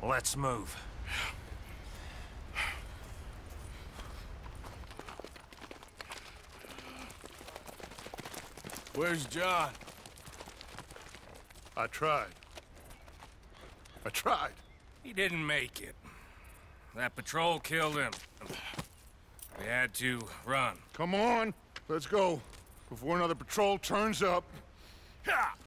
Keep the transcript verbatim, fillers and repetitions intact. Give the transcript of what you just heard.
Let's move. Where's John? I tried. I tried. He didn't make it. That patrol killed him. We had to run. Come on, let's go. Before another patrol turns up.